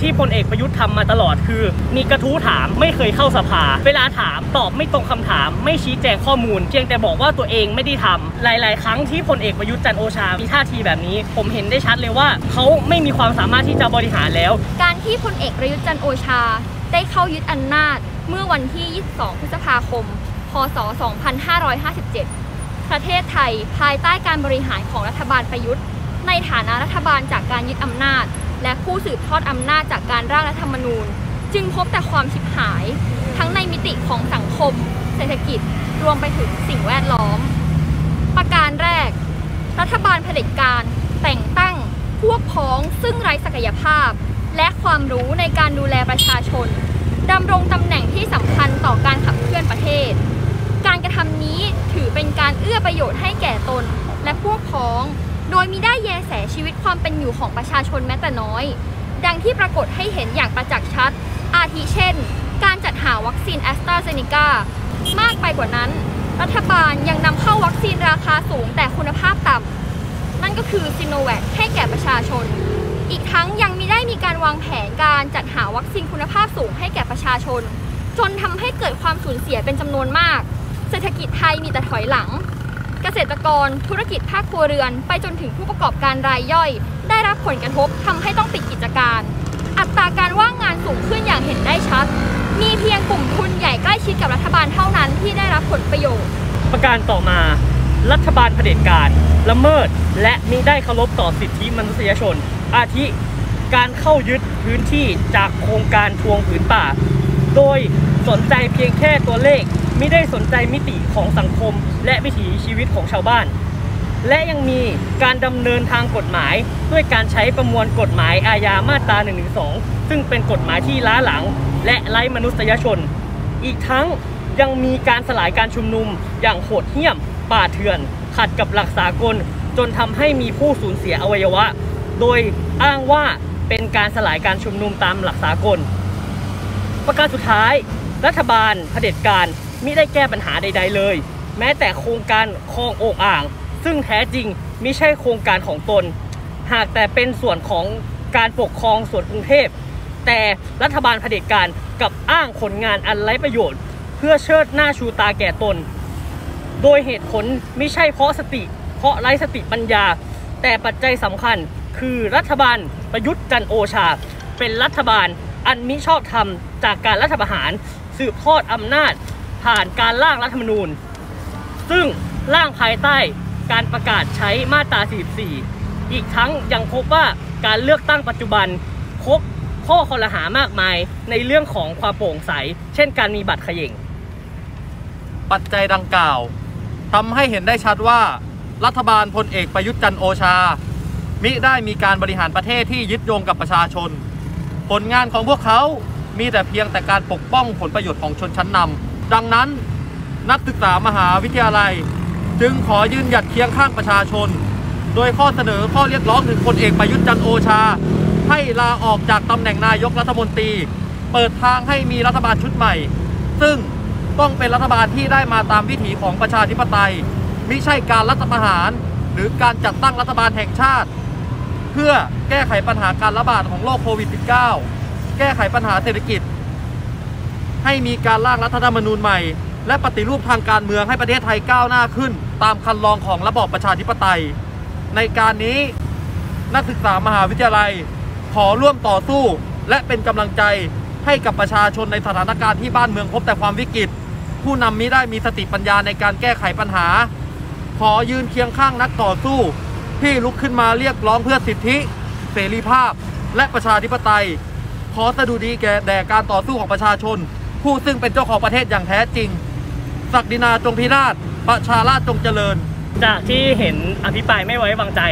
ที่พลเอกประยุทธ์ทำมาตลอดคือมีกระทู้ถามไม่เคยเข้าสภาเวลาถามตอบไม่ตรงคำถามไม่ชี้แจงข้อมูลเพียงแต่บอกว่าตัวเองไม่ได้ทำหลายๆครั้งที่พลเอกประยุทธ์จันทร์โอชามีท่าทีแบบนี้ผมเห็นได้ชัดเลยว่าเขาไม่มีความสามารถที่จะบริหารแล้วการที่พลเอกประยุทธ์จันทร์โอชาได้เข้ายึดอำนาจเมื่อวันที่22พฤษภาคมพ.ศ. 2557ประเทศไทยภายใต้การบริหารของรัฐบาลประยุทธ์ในฐานะรัฐบาลจากการยึดอำนาจและผู้สืบทอดอำนาจจากการร่างรัฐธรรมนูญจึงพบแต่ความฉิบหายทั้งในมิติของสังคมเศรษฐกิจรวมไปถึงสิ่งแวดล้อมประการแรกรัฐบาลเผด็จการแต่งตั้งพวกพ้องซึ่งไร้ศักยภาพและความรู้ในการดูแลประชาชนดำรงตำแหน่งที่สำคัญต่อการขับเคลื่อนประเทศการกระทำนี้ถือเป็นการเอื้อประโยชน์ให้แก่ตนและพวกพ้องโดยมิได้แยแสชีวิตความเป็นอยู่ของประชาชนแม้แต่น้อยดังที่ปรากฏให้เห็นอย่างประจักษ์ชัดอาทิเช่นการจัดหาวัคซีนแอสตราเซเนกามากไปกว่านั้นรัฐบาลยังนำเข้าวัคซีนราคาสูงแต่คุณภาพต่ำนั่นก็คือซิโนแวคให้แก่ประชาชนอีกทั้งยังมิได้มีการวางแผนการจัดหาวัคซีนคุณภาพสูงให้แก่ประชาชนจนทำให้เกิดความสูญเสียเป็นจำนวนมากเศรษฐกิจไทยมีแต่ถอยหลังเกษตรกรธุรกิจภาคครัวเรือนไปจนถึงผู้ประกอบการรายย่อยได้รับผลกระทบทำให้ต้องปิดกิจการอัตราการว่างงานสูงขึ้นอย่างเห็นได้ชัดมีเพียงกลุ่มทุนใหญ่ใกล้ชิดกับรัฐบาลเท่านั้นที่ได้รับผลประโยชน์ประการต่อมารัฐบาลเผด็จการละเมิดและมิได้เคารพต่อสิทธิมนุษยชนอาทิการเข้ายึดพื้นที่จากโครงการทวงผืนป่าโดยสนใจเพียงแค่ตัวเลขไม่ได้สนใจมิติของสังคมและวิถีชีวิตของชาวบ้านและยังมีการดำเนินทางกฎหมายด้วยการใช้ประมวลกฎหมายอาญามาตรา112ซึ่งเป็นกฎหมายที่ล้าหลังและไร้มนุษยชนอีกทั้งยังมีการสลายการชุมนุมอย่างโหดเหี้ยมป่าเถื่อนขัดกับหลักสากลจนทำให้มีผู้สูญเสียอวัยวะโดยอ้างว่าเป็นการสลายการชุมนุมตามหลักสากลประการสุดท้ายรัฐบาลเผด็จการมิได้แก้ปัญหาใดๆเลยแม้แต่โครงการคลองโอ่งอ่างซึ่งแท้จริงมิใช่โครงการของตนหากแต่เป็นส่วนของการปกครองส่วนกรุงเทพแต่รัฐบาลเผด็จการกับอ้างผลงานอันไร้ประโยชน์เพื่อเชิดหน้าชูตาแก่ตนโดยเหตุผลมิใช่เพราะไร้สติปัญญาแต่ปัจจัยสำคัญคือรัฐบาลประยุทธ์จันทร์โอชาเป็นรัฐบาลอันมิชอบธรรมจากการรัฐประหารสืบทอดอำนาจผ่านการร่างรัฐธรรมนูญซึ่งร่างภายใต้การประกาศใช้มาตรา 44 อีกทั้งยังพบว่าการเลือกตั้งปัจจุบันพบข้อคอรหามากมายในเรื่องของความโปร่งใสเช่นการมีบัตรเขย่งปัจจัยดังกล่าวทำให้เห็นได้ชัดว่ารัฐบาลพลเอกประยุทธ์จันทร์โอชามิได้มีการบริหารประเทศที่ยึดโยงกับประชาชนผลงานของพวกเขามีแต่เพียงแต่การปกป้องผลประโยชน์ของชนชั้นนำดังนั้นนักศึกษามหาวิทยาลัยจึงขอยืนหยัดเคียงข้างประชาชนโดยข้อเสนอข้อเรียกร้องถึงพลเอกประยุทธ์จันทร์โอชาให้ลาออกจากตำแหน่งนายกรัฐมนตรีเปิดทางให้มีรัฐบาลชุดใหม่ซึ่งต้องเป็นรัฐบาลที่ได้มาตามวิถีของประชาธิปไตยมิใช่การรัฐประหารหรือการจัดตั้งรัฐบาลแห่งชาติเพื่อแก้ไขปัญหาการระบาดของโรคโควิด -19 แก้ไขปัญหาเศรษฐกิจให้มีการร่างรัฐธรรมนูญใหม่และปฏิรูปทางการเมืองให้ประเทศไทยก้าวหน้าขึ้นตามคันลองของระบอบประชาธิปไตยในการนี้นักศึกษามหาวิทยาลัยขอร่วมต่อสู้และเป็นกำลังใจให้กับประชาชนในสถานการณ์ที่บ้านเมืองพบแต่ความวิกฤตผู้นำมิได้มีสติปัญญาในการแก้ไขปัญหาขอยืนเคียงข้างนักต่อสู้ที่ลุกขึ้นมาเรียกร้องเพื่อสิทธิเสรีภาพและประชาธิปไตยขอสดุดีแด่การต่อสู้ของประชาชนผู้ซึ่งเป็นเจ้าของประเทศอย่างแท้จริงศักดินาจงพินาศประชาราษฎร์จงเจริญจากที่เห็นอภิปรายไม่ไว้วางใจ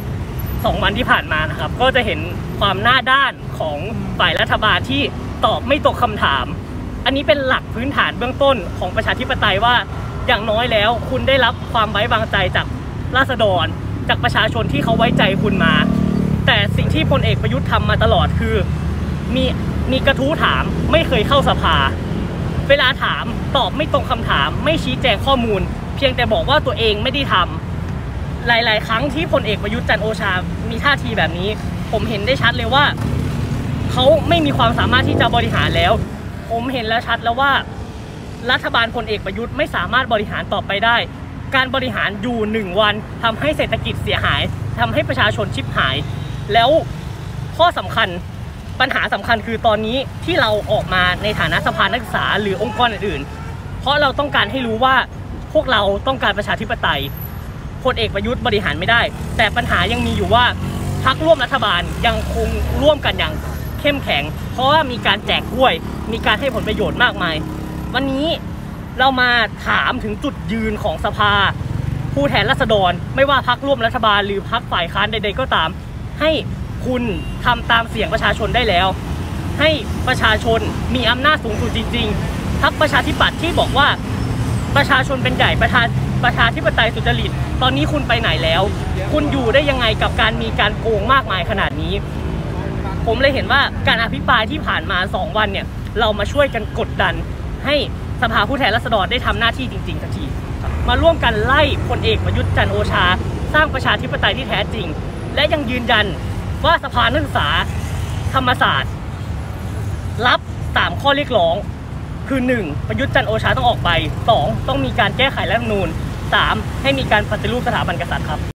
2 วันที่ผ่านมานะครับก็จะเห็นความหน้าด้านของฝ่ายรัฐบาลที่ตอบไม่ตรงคำถามอันนี้เป็นหลักพื้นฐานเบื้องต้นของประชาธิปไตยว่าอย่างน้อยแล้วคุณได้รับความไว้วางใจจากราษฎรจากประชาชนที่เขาไว้ใจคุณมาแต่สิ่งที่พลเอกประยุทธ์ทำมาตลอดคือมีกระทู้ถามไม่เคยเข้าสภาเวลาถามตอบไม่ตรงคำถามไม่ชี้แจงข้อมูลเพียงแต่บอกว่าตัวเองไม่ได้ทำหลายๆครั้งที่พลเอกประยุทธ์จันทร์โอชามีท่าทีแบบนี้ผมเห็นได้ชัดเลยว่าเขาไม่มีความสามารถที่จะบริหารแล้วผมเห็นแล้วชัดแล้วว่ารัฐบาลพลเอกประยุทธ์ไม่สามารถบริหารต่อไปได้การบริหารอยู่1 วันทำให้เศรษฐกิจเสียหายทำให้ประชาชนชิบหายแล้วข้อสำคัญปัญหาสำคัญคือตอนนี้ที่เราออกมาในฐานะสภานักศึกษาหรือองค์กรอื่นๆเพราะเราต้องการให้รู้ว่าพวกเราต้องการประชาธิปไตยพลเอกประยุทธ์บริหารไม่ได้แต่ปัญหายังมีอยู่ว่าพรรคร่วมรัฐบาลยังคงร่วมกันอย่างเข้มแข็งเพราะว่ามีการแจกกล้วยมีการให้ผลประโยชน์มากมายวันนี้เรามาถามถึงจุดยืนของสภาผู้แทนราษฎรไม่ว่าพรรคร่วมรัฐบาลหรือพรรคฝ่ายค้านใดๆก็ตามให้คุณทำตามเสียงประชาชนได้แล้วให้ประชาชนมีอำนาจสูงสุดจริงๆพรรคประชาธิปัตย์ที่บอกว่าประชาชนเป็นใหญ่ประชาธิปไตยสุจริตตอนนี้คุณไปไหนแล้วคุณอยู่ได้ยังไงกับการมีการโกงมากมายขนาดนี้ผมเลยเห็นว่าการอภิปรายที่ผ่านมา2 วันเนี่ยเรามาช่วยกันกดดันให้สภาผู้แทนราษฎรได้ทำหน้าที่จริงๆสักทีมาร่วมกันไล่พลเอกประยุทธ์จันทร์โอชาสร้างประชาธิปไตยที่แท้จริงและยังยืนยันว่าสภานักศึกษาธรรมศาสตร์รับ3 ข้อเรียกร้องคือ1ประยุทธ์จันทร์โอชาต้องออกไป2ต้องมีการแก้ไขรัฐธรรมนูญ3ให้มีการปฏิรูปสถาบันกษัตริย์ครับ